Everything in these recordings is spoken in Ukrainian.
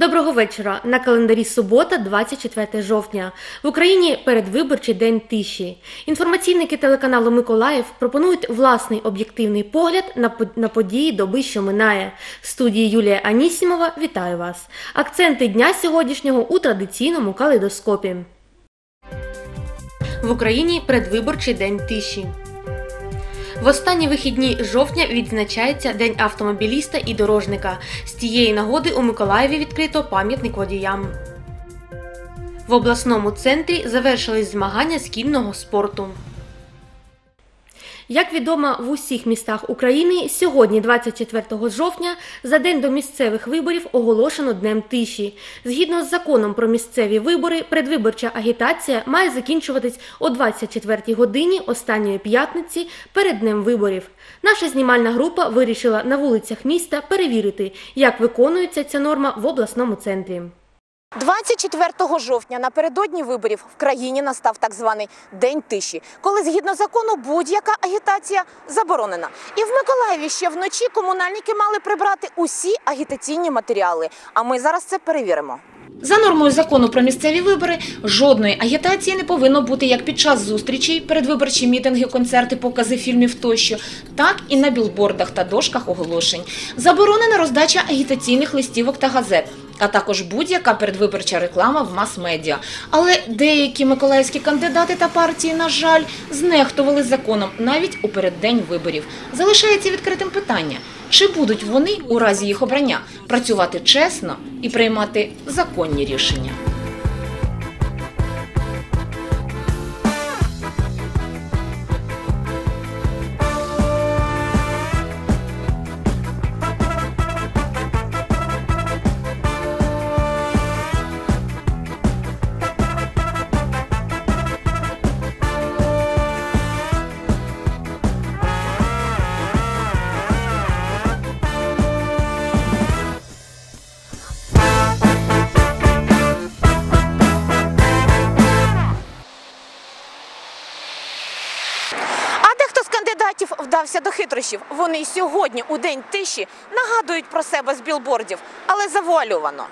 Доброго вечора. На календарі субота, 24 жовтня. В Україні передвиборчий день тиші. Інформаційники телеканалу «Миколаїв» пропонують власний об'єктивний погляд на події доби, що минає. В студії Юлія Анісімова вітаю вас. Акценти дня сьогоднішнього у традиційному калейдоскопі. В Україні передвиборчий день тиші. В останні вихідні жовтня відзначається День автомобіліста і дорожника. З цієї нагоди у Миколаєві відкрито пам'ятник водіям. В обласному центрі завершились змагання з кінного спорту. Як відомо в усіх містах України, сьогодні, 24 жовтня, за день до місцевих виборів оголошено Днем тиші. Згідно з законом про місцеві вибори, передвиборча агітація має закінчуватись о 24 годині останньої п'ятниці перед Днем виборів. Наша знімальна група вирішила на вулицях міста перевірити, як виконується ця норма в обласному центрі. 24 жовтня напередодні виборів в країні настав так званий День тиші, коли згідно закону будь-яка агітація заборонена. І в Миколаєві ще вночі комунальники мали прибрати усі агітаційні матеріали. А ми зараз це перевіримо. За нормою закону про місцеві вибори, жодної агітації не повинно бути як під час зустрічей, передвиборчі мітинги, концерти, покази фільмів тощо, так і на білбордах та дошках оголошень. Заборонена роздача агітаційних листівок та газет, а також будь-яка передвиборча реклама в мас-медіа. Але деякі миколаївські кандидати та партії, на жаль, знехтували законом навіть у переддень виборів. Залишається відкритим питання, чи будуть вони у разі їх обрання працювати чесно і приймати законні рішення. Вдався до хитрощів. Вони й сьогодні, у День тиші, нагадують про себе з білбордів, але завуальовано.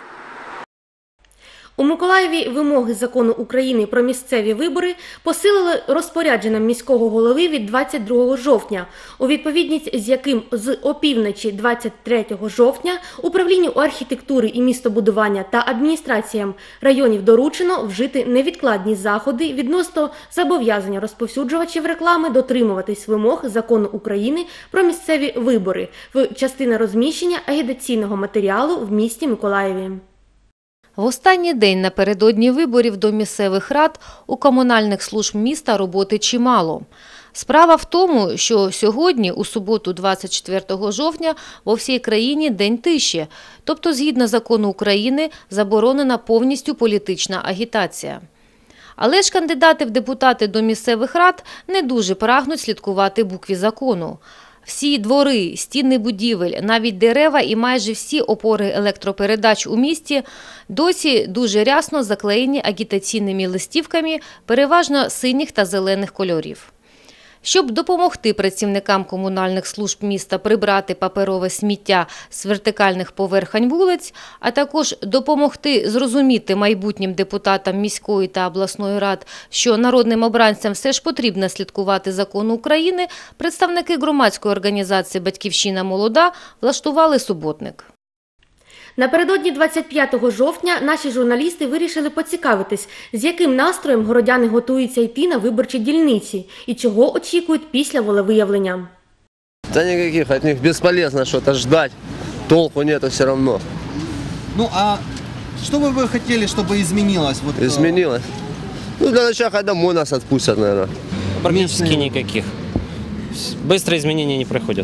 У Миколаєві вимоги закону України про місцеві вибори посилили розпорядженням міського голови від 22 жовтня, у відповідність з яким з опівночі 23 жовтня управлінню архітектури і містобудування та адміністраціям районів доручено вжити невідкладні заходи відносно зобов'язання розповсюджувачів реклами дотримуватись вимог закону України про місцеві вибори в частині розміщення агітаційного матеріалу в місті Миколаєві. В останній день напередодні виборів до місцевих рад у комунальних служб міста роботи чимало. Справа в тому, що сьогодні, у суботу 24 жовтня, во всій країні День тиші, тобто згідно закону України заборонена повністю політична агітація. Але ж кандидати в депутати до місцевих рад не дуже прагнуть слідкувати букві закону. Всі двори, стіни будівель, навіть дерева і майже всі опори електропередач у місті досі дуже рясно заклеєні агітаційними листівками переважно синіх та зелених кольорів. Щоб допомогти працівникам комунальних служб міста прибрати паперове сміття з вертикальних поверхонь вулиць, а також допомогти зрозуміти майбутнім депутатам міської та обласної рад, що народним обранцям все ж потрібно слідкувати закону України, представники громадської організації «Батьківщина молода» влаштували суботник. Напередодні 25 жовтня наші журналісти вирішили поцікавитись, з яким настроєм городяни готуються йти на виборчі дільниці і чого очікують після волевиявлення. Да никаких, от них бесполезно что-то ждать, толку нету все равно. Ну а что бы вы хотели, чтобы изменилось? Вот, Изменилось? Ну для начала хоть домой нас отпустят, наверное. Практически никаких. Быстро изменения не проходят.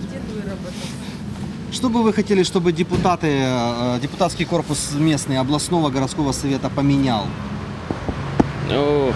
Что бы вы хотели, чтобы депутатский корпус местный областного городского совета поменял? Ну,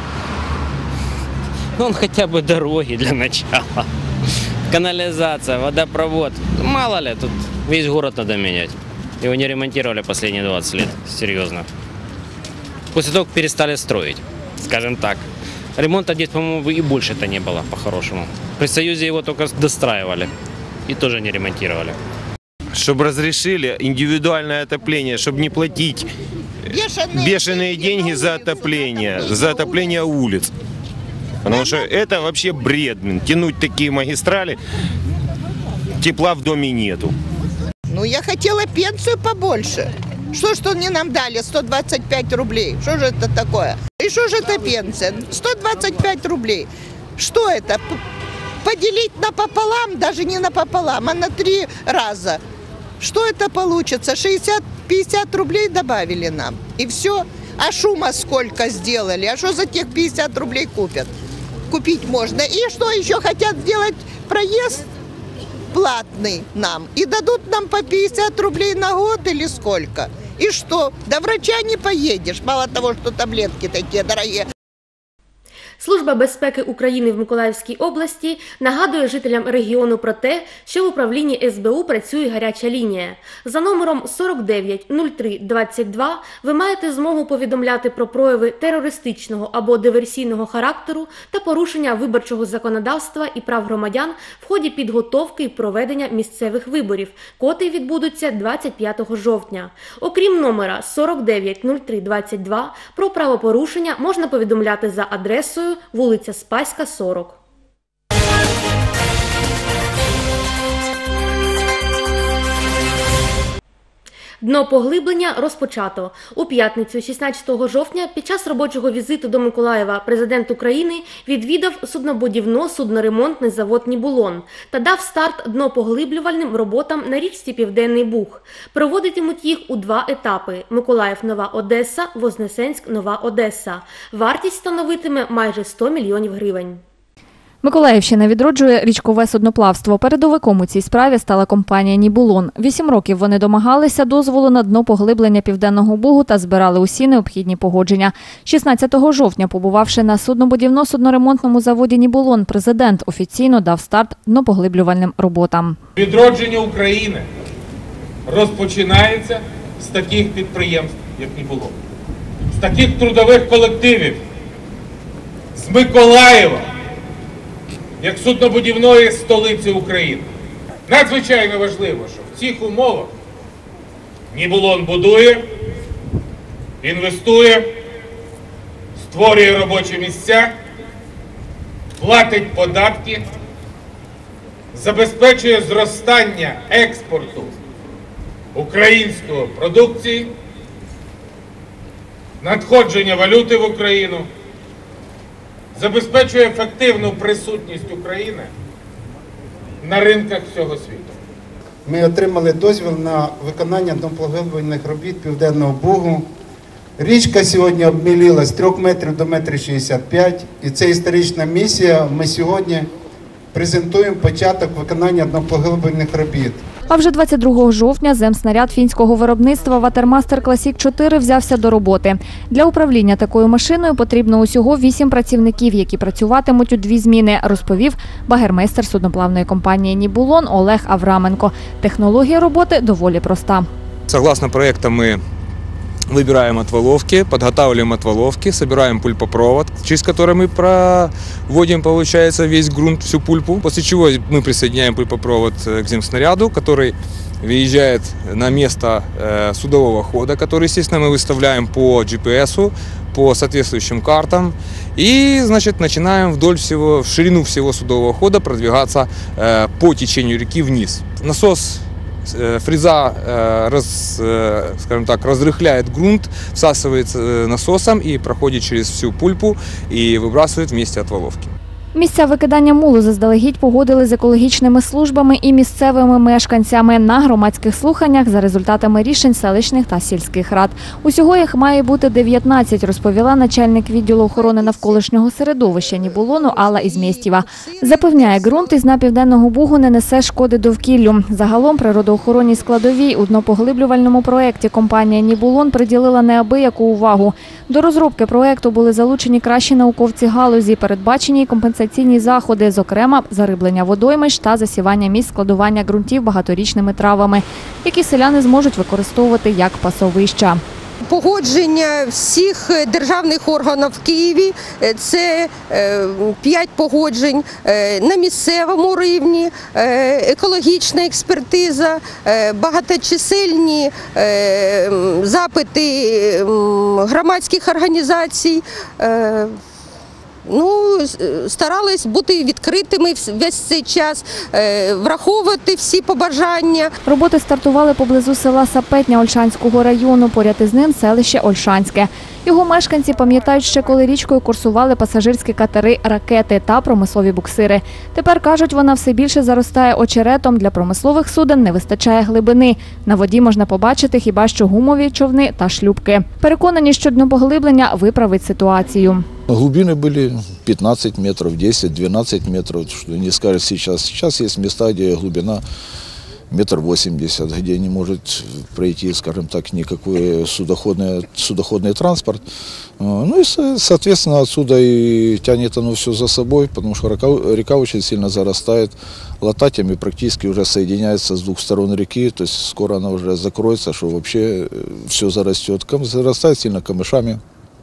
он хотя бы дороги для начала. Канализация, водопровод. Мало ли, тут весь город надо менять. Его не ремонтировали последние 20 лет, серьезно. После того, как перестали строить, скажем так. Ремонта здесь, по-моему, и больше-то не было, по-хорошему. При Союзе его только достраивали и тоже не ремонтировали. чтобы разрешили индивидуальное отопление, чтобы не платить бешеные деньги за отопление улиц. Потому что это вообще бред, тянуть такие магистрали, тепла в доме нету. Ну, я хотела пенсию побольше. Что они нам дали? 125 рублей. Что же это такое? И что же это пенсия? 125 рублей. Что это? Поделить напополам, даже не напополам, а на 3 раза. Что это получится? 60-50 рублей добавили нам. И все. А шума сколько сделали? А что за тех 50 рублей купят? Купить можно. И что еще хотят сделать? Проезд платный нам. И дадут нам по 50 рублей на год или сколько? И что? До врача не поедешь. Мало того, что таблетки такие дорогие. Служба безпеки України в Миколаївській області нагадує жителям регіону про те, що в управлінні СБУ працює гаряча лінія. За номером 49 03 22 ви маєте змогу повідомляти про прояви терористичного або диверсійного характеру та порушення виборчого законодавства і прав громадян в ході підготовки і проведення місцевих виборів, котрі відбудуться 25 жовтня. Окрім номера 49 03 22, про правопорушення можна повідомляти за адресою вулиця Спаська, 40. Дно поглиблення розпочато. У п'ятницю, 16 жовтня, під час робочого візиту до Миколаєва президент України відвідав суднобудівно-судноремонтний завод «Нібулон» та дав старт днопоглиблювальним роботам на річці Південний Буг. Проводитимуть їх у 2 етапи – Миколаїв-Нова Одеса, Вознесенськ-Нова Одеса. Вартість становитиме майже 100 мільйонів гривень. Миколаївщина відроджує річкове судноплавство. Передовиком у цій справі стала компанія «Нібулон». 8 років вони домагалися дозволу на днопоглиблення Південного Бугу та збирали усі необхідні погодження. 16 жовтня, побувавши на суднобудівно-судноремонтному заводі «Нібулон», президент офіційно дав старт днопоглиблювальним роботам. Відродження України розпочинається з таких підприємств, як «Нібулон», з таких трудових колективів, з Миколаєва, як суднобудівної столиці України. Надзвичайно важливо, що в цих умовах «Нібулон» будує, інвестує, створює робочі місця, платить податки, забезпечує зростання експорту української продукції, надходження валюти в Україну, забезпечує ефективну присутність України на ринках всього світу. Ми отримали дозвіл на виконання днопоглиблювальних робіт Південного Бугу. Річка сьогодні обміліла з 3 метрів до 1,65 м. І це історична місія. Ми сьогодні презентуємо початок виконання днопоглиблювальних робіт. А вже 22 жовтня земснаряд фінського виробництва «Ватермастер Класік 4» взявся до роботи. Для управління такою машиною потрібно усього 8 працівників, які працюватимуть у 2 зміни, розповів багермейстер судноплавної компанії «Нібулон» Олег Авраменко. Технологія роботи доволі проста. Согласно проекту ми выбираем отваловки, подготавливаем отваловки, собираем пульпопровод, через который мы проводим, получается, весь грунт, всю пульпу, после чего мы присоединяем пульпопровод к земснаряду, который выезжает на место судового хода, который, естественно, мы выставляем по GPS, по соответствующим картам, и, значит, начинаем вдоль всего, в ширину всего судового хода продвигаться по течению реки вниз. Насос фреза, скажем так, разрыхляет грунт, всасывается насосом и проходит через всю пульпу и выбрасывает вместе отваловки. Місця викидання мулу заздалегідь погодили з екологічними службами і місцевими мешканцями на громадських слуханнях за результатами рішень селищних та сільських рад. Усього їх має бути 19, розповіла начальник відділу охорони навколишнього середовища «Нібулону» Алла Ізмєстєва. Запевняє, ґрунт із дна Південного Бугу не несе шкоди довкіллю. Загалом природоохоронній складовій у днопоглиблювальному проєкті компанія «Нібулон» приділила неабияку увагу. До розробки проєкту були залучені кращі науковці галузі, передбачені компенсаційні заходи, зокрема зариблення водоймищ та засівання місць складування ґрунтів багаторічними травами, які селяни зможуть використовувати як пасовища. Погодження всіх державних органів в Києві – це 5 погоджень на місцевому рівні, екологічна експертиза, багаточисельні запити громадських організацій. Старались бути відкритими весь цей час, враховувати всі побажання. Роботи стартували поблизу села Сапетня Ольшанського району, поряд із ним селище Ольшанське. Його мешканці пам'ятають ще, коли річкою курсували пасажирські катери «Ракети» та промислові буксири. Тепер, кажуть, вона все більше заростає очеретом, для промислових суден не вистачає глибини. На воді можна побачити хіба що гумові човни та шлюпки. Переконані, що днопоглиблення виправить ситуацію. Глубины были 15 метров, 10-12 метров, что не скажешь сейчас. Сейчас есть места, где глубина 1,80 м, где не может пройти, скажем так, никакой судоходный транспорт. Ну и, соответственно, отсюда и тянет оно все за собой, потому что река очень сильно зарастает лататями, практически уже соединяется с двух сторон реки, то есть скоро она уже закроется, что вообще все зарастет. Зарастает сильно камышами.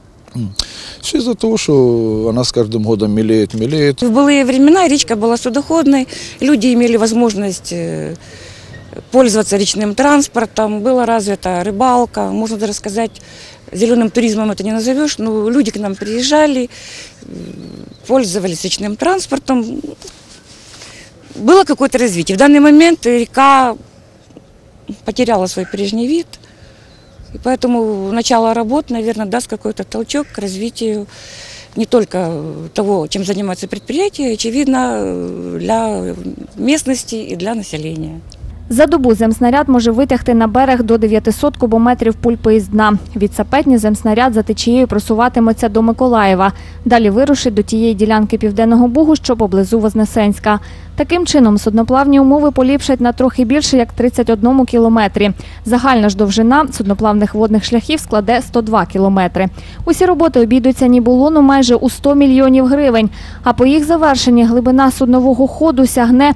Все из-за того, что она с каждым годом мелеет. В былые времена речка была судоходной, люди имели возможность пользоваться речным транспортом, была развита рыбалка, можно даже сказать, зеленым туризмом это не назовешь, но люди к нам приезжали, пользовались речным транспортом, было какое-то развитие. В данный момент река потеряла свой прежний вид. И поэтому начало работ, наверное, даст какой-то толчок к развитию не только того, чем занимается предприятие, очевидно, для местности и для населения. За добу земснаряд може витягти на берег до 900 кубометрів пульпи із дна. Від Сапетні земснаряд за течією просуватиметься до Миколаєва. Далі вирушить до тієї ділянки Південного Бугу, що поблизу Вознесенська. Таким чином, судноплавні умови поліпшать на трохи більше як 31 кілометрі. Загальна ж довжина судноплавних водних шляхів складе 102 кілометри. Усі роботи обійдуться Нібулону майже у 100 мільйонів гривень, а по їх завершенні глибина суднового ходу сягне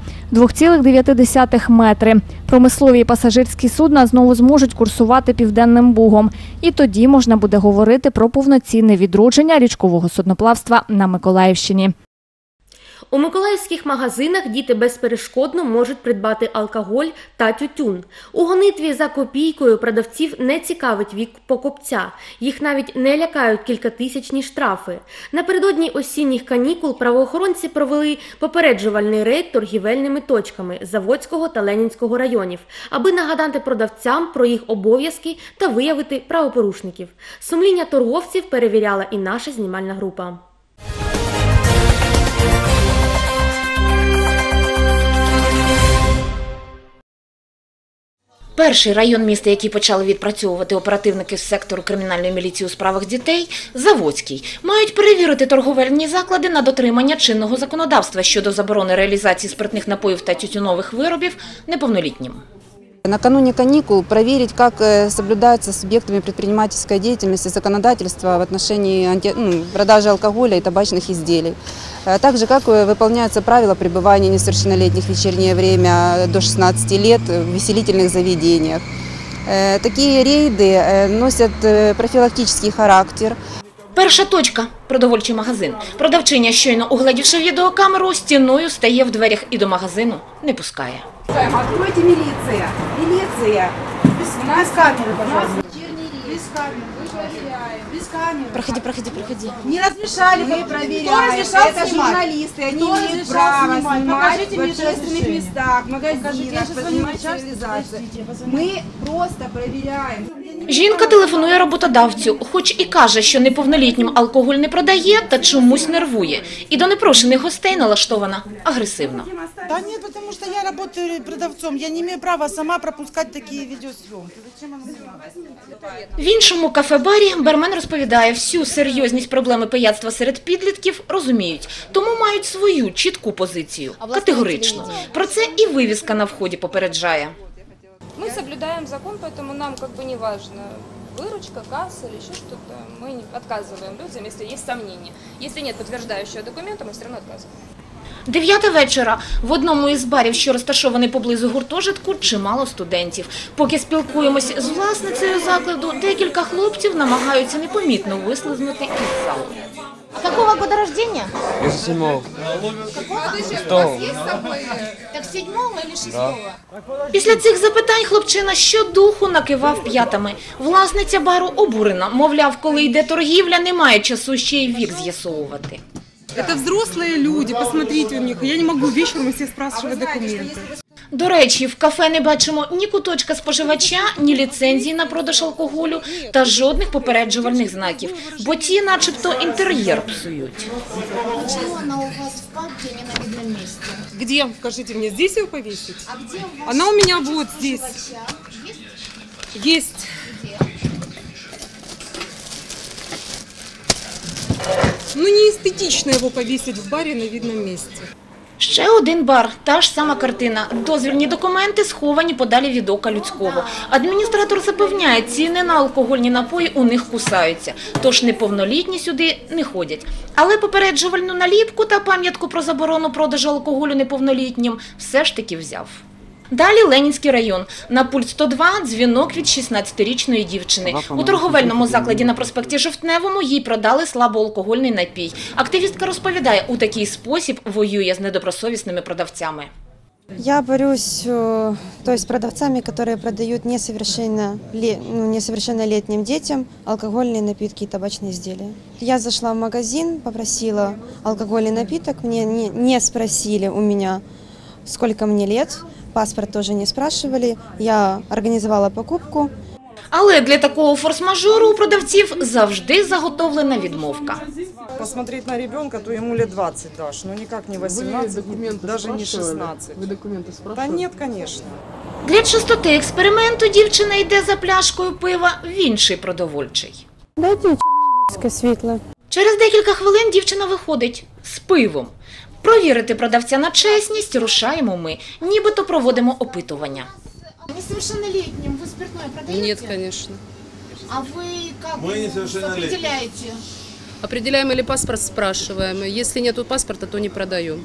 2,9 метри. Промислові і пасажирські судна знову зможуть курсувати Південним Бугом. І тоді можна буде говорити про повноцінне відродження річкового судноплавства на Миколаївщині. У миколаївських магазинах діти безперешкодно можуть придбати алкоголь та тютюн. У гонитві за копійкою продавців не цікавить вік покупця. Їх навіть не лякають кількатисячні штрафи. Напередодні осінніх канікул правоохоронці провели попереджувальний рейд торгівельними точками Заводського та Ленінського районів, аби нагадати продавцям про їх обов'язки та виявити правопорушників. Сумління торговців перевіряла і наша знімальна група. Перший район міста, який почали відпрацьовувати оперативники з сектору кримінальної міліції у справах дітей – Заводський. Мають перевірити торговельні заклади на дотримання чинного законодавства щодо заборони реалізації спиртних напоїв та тютюнових виробів неповнолітнім. Накануне каникул проверить, как соблюдается субъектами предпринимательской деятельности законодательство в отношении продажи алкоголя и табачных изделий. Также, как выполняются правила пребывания несовершеннолетних в вечернее время до 16 лет в веселительных заведениях. Такие рейды носят профилактический характер. Перша точка – продовольчий магазин. Продавчиня, щойно угледівши відеокамеру, стіною стає в дверях і до магазину не пускає. Откройте, милиция! Милиция! Без камеры, пожалуйста. Без камеры. Мы проверяем. Без камеры. Проходи. Не разрешали, мы проверяем. Кто разрешал это снимать? Журналисты, они имеют право снимать в общественных местах, магазинах, поднимать цивилизацию. Мы просто проверяем. Жінка телефонує роботодавцю, хоч і каже, що неповнолітнім алкоголь не продає, та чомусь нервує. І до непрошених гостей налаштована агресивно. Да нет, потому что я работаю продавцом, я не имею права сама пропускать такие видеосъемки. Зачем оно мне? В іншому кафе-барі бармен розповідає, всю серйозність проблеми пияцтва серед підлітків розуміють, тому мають свою чітку позицію, категоричну. Про це і вивіска на вході попереджає. Мы соблюдаем закон, поэтому нам как бы не важно, выручка, касса или еще что-то. Мы отказываем людям, если есть сомнения. Если нет подтверждающего документа, мы все равно отказываем. 9 вечора. В одному із барів, що розташований поблизу гуртожитку, чимало студентів. Поки спілкуємось з власницею закладу, декілька хлопців намагаються непомітно вислизнути із залу. А какого года рождения? Из 7-го. Какого? Так 7-го или 6-го? Після цих запитань хлопчина щодуху накивав п'ятами. Власниця бару обурена. Мовляв, коли йде торгівля, немає часу ще й вік з'ясовувати. Это взрослые люди, посмотрите у них. Я не могу вечером у всех спрашивать документы. До речі, в кафе не бачимо ні куточка споживача, ні ліцензії на продаж алкоголю та жодних попереджувальних знаків, бо ті начебто інтер'єр псують. Почему она у вас в папке не на видном месте? Где? Скажите мне, здесь ее повесить? А где у вас? Она у меня вот здесь. Есть. Ну не эстетично его повесить в баре на видном месте. Ще один бар, та ж сама картина. Дозвільні документи сховані подалі від ока людського. Адміністратор запевняє, ціни на алкогольні напої у них кусаються, тож неповнолітні сюди не ходять. Але попереджувальну наліпку та пам'ятку про заборону продажу алкоголю неповнолітнім все ж таки взяв. Далі Ленінський район. На пульт 102 дзвінок від 16-річної дівчини. У торговельному закладі на проспекті Жовтневому їй продали слабоалкогольний напій. Активістка розповідає, у такий спосіб воює з недобросовісними продавцями. Я борюсь с продавцами, которые продают несовершеннолетним детям алкогольные напитки и табачные изделия. Я зашла в магазин, попросила алкогольный напиток, мне не спросили у меня, сколько мне лет. Паспорт тоже не спрашивали, я организовала покупку. Але для такого форс-мажору у продавців завжди заготовлена відмовка. Посмотреть на ребенка, то ему лет 20 дашь, но никак не 18, даже не 16. Вы документы спрашивали? Да нет, конечно. Для чистоти експерименту дівчина йде за пляшкою пива в інший продовольчий. Дайте чернігівське світло. Через декілька хвилин дівчина виходить з пивом. Провірити продавця на чесність рушаємо ми, нібито проводимо опитування. Несовершеннолетним вы спиртное продаете? Нет, конечно. А вы как определяете? Определяем или паспорт спрашиваем. Если нету паспорта, то не продаем.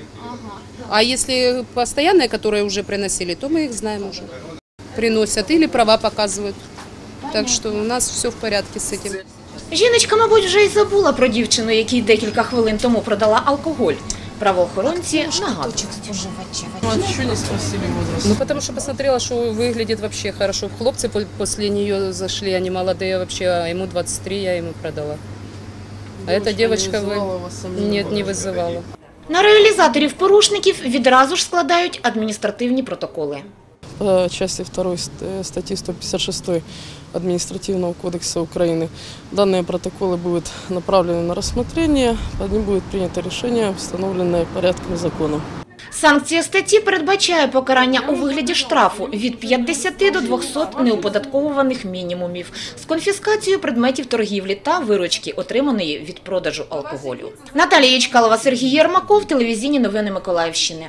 А если постоянные, которые уже приносили, то мы их знаем уже. Приносят или права показывают. Так что у нас все в порядке с этим. Жіночка, мабуть, вже й забула про дівчину, якій декілька хвилин тому продала алкоголь. Правоохоронці нагадують. А что не спросили возраст? Ну, потому что посмотрела, что выглядит вообще хорошо. Хлопцы после нее зашли, они молодые вообще, а ему 23, я ему продала. А эта девочка нет, не вызывала. На реалізаторів порушників відразу ж складають адміністративні протоколи. По части 2 статьи 156 Административного кодекса Украины данные протоколы будут направлены на рассмотрение, по ним будет принято решение, установленное порядком закона. Санкція статті передбачає покарання у вигляді штрафу від 50 до 200 неоподатковуваних мінімумів з конфіскацією предметів торгівлі та виручки, отриманої від продажу алкоголю. Наталія Ячкалова, Сергій Єрмаков, телевізійні новини Миколаївщини.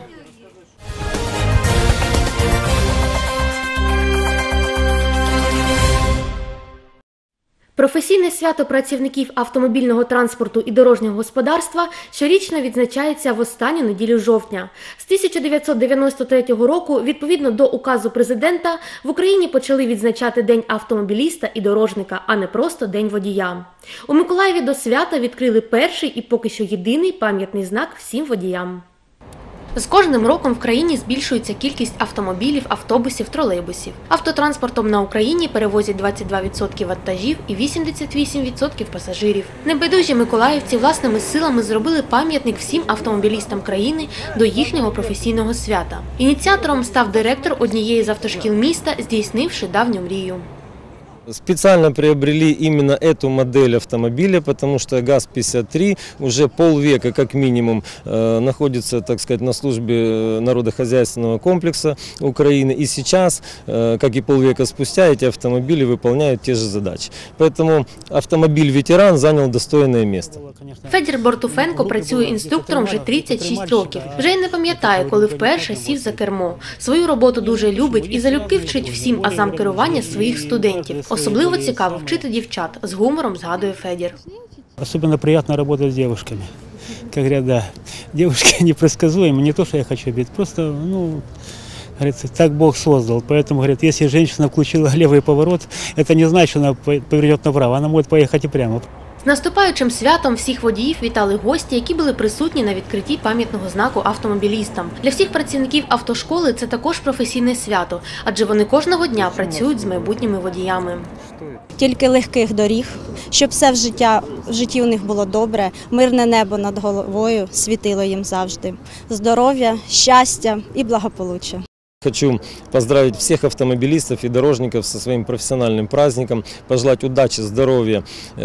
Професійне свято працівників автомобільного транспорту і дорожнього господарства щорічно відзначається в останню неділю жовтня. З 1993 року, відповідно до указу президента, в Україні почали відзначати День автомобіліста і дорожника, а не просто День водія. У Миколаєві до свята відкрили перший і поки що єдиний пам'ятний знак всім водіям. З кожним роком в країні збільшується кількість автомобілів, автобусів, тролейбусів. Автотранспортом на Україні перевозять 22% вантажів і 88% пасажирів. Небайдужі миколаївці власними силами зробили пам'ятник всім автомобілістам країни до їхнього професійного свята. Ініціатором став директор однієї з автошкіл міста, здійснивши давню мрію. Специально приобрели именно эту модель автомобиля, потому что ГАЗ-53 уже полвека как минимум находится, так сказать, на службе народохозяйственного комплекса Украины. И сейчас, как и полвека спустя, эти автомобили выполняют те же задачи. Поэтому автомобиль-ветеран занял достойное место. Федір Бортуфенко працює інструктором вже 36 років. Вже й не пам'ятає, коли вперше сів за кермо. Свою роботу дуже любить і залюбки вчить всім азам керування своїх студентів. Особливо цікаво вчити дівчат, з гумором згадує Федір. Особенно приятно работать с девушками. как говорят, да, девушки непредсказуемы, не то, что я хочу бить, просто, говорится, так Бог создал. Поэтому, говорят, если женщина включила левый поворот, это не значит, что она повернет направо, она может поехать и прямо. З наступаючим святом всіх водіїв вітали гості, які були присутні на відкритті пам'ятного знаку автомобілістам. Для всіх працівників автошколи це також професійне свято, адже вони кожного дня працюють з майбутніми водіями. Тільки легких доріг, щоб все в житті у них було добре, мирне небо над головою світило їм завжди. Здоров'я, щастя і благополуччя. Хочу поздравить всех автомобилистов и дорожников со своим профессиональным праздником, пожелать удачи, здоровья,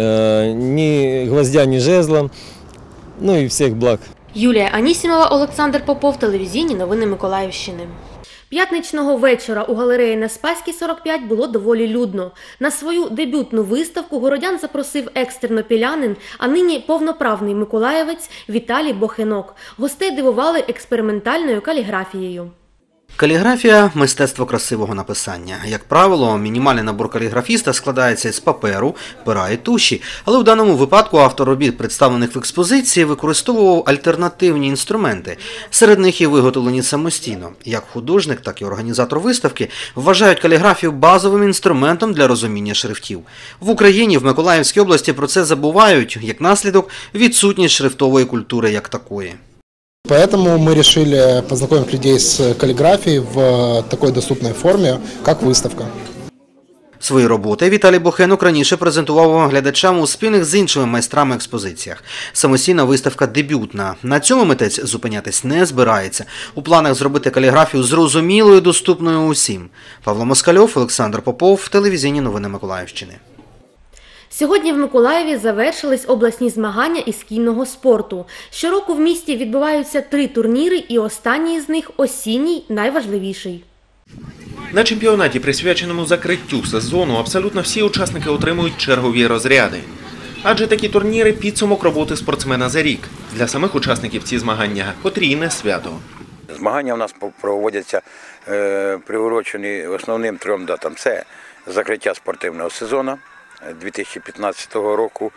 ни гвоздя, ни жезла, и всех благ. Юлія Анісімова, Олександр Попов, телевізійні новини Миколаївщини. П'ятничного вечора у галереї на Спаській, 45 було доволі людно. На свою дебютну виставку городян запросив екс-тернопілянин, а нині повноправний миколаєвець Віталій Бохенок. Гостей дивували експериментальною каліграфією. Каліграфія – мистецтво красивого написання. Як правило, мінімальний набор каліграфіста складається з паперу, пера і туші. Але у даному випадку автор робіт, представлених в експозиції, використовував альтернативні інструменти. Серед них і виготовлені самостійно. Як художник, так і організатор виставки вважають каліграфію базовим інструментом для розуміння шрифтів. В Україні, в Миколаївській області про це забувають, як наслідок – відсутність шрифтової культури як такої. Поэтому мы решили познакомить людей с каллиграфией в такой доступной форме, как выставка. Свої роботи Віталій Бохенок раніше презентував глядачам у спільних з іншими майстрами експозиціях. Самостійна виставка дебютна. На цьому митець зупинятись не збирається. У планах зробити каліграфію зрозумілою і доступною усім. Павло Москальов, Олександр Попов, телевізійні новини Миколаївщини. Сьогодні в Миколаєві завершились обласні змагання із кінного спорту. Щороку в місті відбуваються 3 турніри, і останній з них – осінній, найважливіший. На чемпіонаті, присвяченому закриттю сезону, абсолютно всі учасники отримують чергові розряди. Адже такі турніри – підсумок роботи спортсмена за рік. Для самих учасників ці змагання – потрійне свято. Змагання у нас проводяться приурочені основним 3 датам. Це закриття спортивного сезону 2015 року.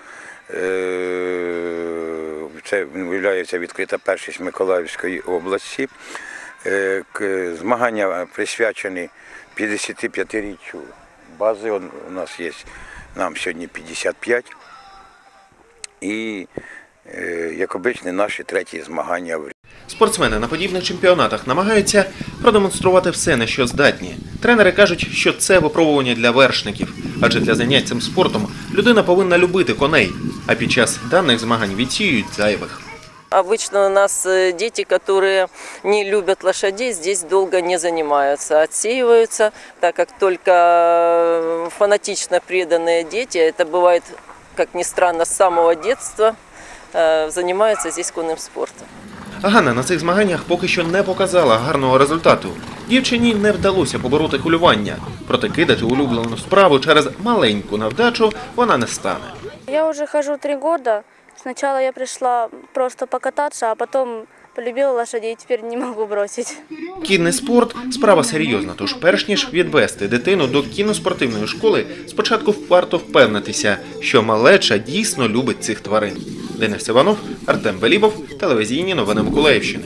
Це виявляється відкрита першість Миколаївської області. Змагання присвячені 55-річчю бази. У нас є, нам сьогодні 55. І, як обично, наші 3-ті змагання. Спортсмени на подібних чемпіонатах намагаються продемонструвати все, на що здатні. Тренери кажуть, що це випробування для вершників. Адже для занять цим спортом людина повинна любити коней, а під час даних змагань відсіюють зайвих. Обычно у нас дети, которые не любят лошадей, здесь долго не занимаются, отсеиваются, так как только фанатично преданные дети, это бывает, как ни странно, с самого детства, занимаются здесь конным спортом. Ганна на цих змаганнях поки що не показала гарного результату. Дівчині не вдалося побороти хвилювання. Проте кидати улюблену справу через маленьку невдачу вона не стане. Я вже хожу 3 роки. Спочатку я прийшла просто покататися, а потім полюбила лошадей, тепер не можу бросити. Кінний спорт – справа серйозна, тож перш ніж відвести дитину до кіноспортивної школи, спочатку варто впевнитися, що малеча дійсно любить цих тварин. Денис Іванов, Артем Белібов, телевізійні новини Миколаївщини.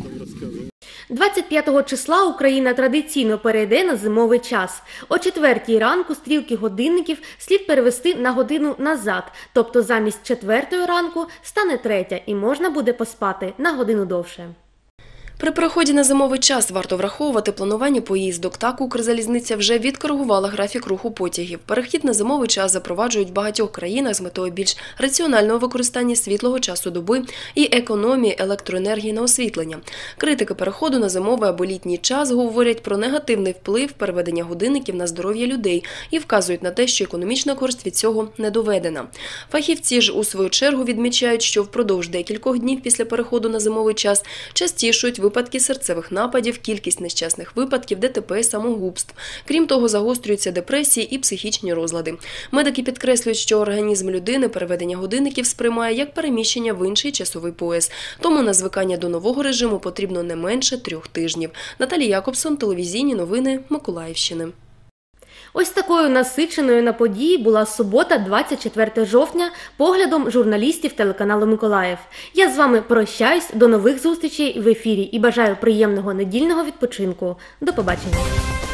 25 числа Україна традиційно перейде на зимовий час. О 4 ранку стрілки годинників слід перевести на годину назад, тобто замість 4 ранку стане 3 і можна буде поспати на годину довше. При переході на зимовий час варто враховувати планування поїздок. Так, Укрзалізниця вже відкоригувала графік руху потягів. Перехід на зимовий час запроваджують в багатьох країнах з метою більш раціонального використання світлого часу доби і економії електроенергії на освітлення. Критики переходу на зимовий або літній час говорять про негативний вплив переведення годинників на здоров'я людей і вказують на те, що економічна користь від цього не доведена. Фахівці ж у свою чергу відмічають, що впродовж декількох днів після переходу на зимовий час частішують випадки серцевих нападів, кількість нещасних випадків, ДТП, самогубств. Крім того, загострюються депресії і психічні розлади. Медики підкреслюють, що організм людини переведення годинників сприймає як переміщення в інший часовий пояс. Тому на звикання до нового режиму потрібно не менше 3 тижнів. Наталія Якобсон, телевізійні новини Миколаївщини. Ось такою насиченою на події була субота, 24 жовтня, поглядом журналістів телеканалу «Миколаїв». Я з вами прощаюсь, до нових зустрічей в ефірі і бажаю приємного недільного відпочинку. До побачення.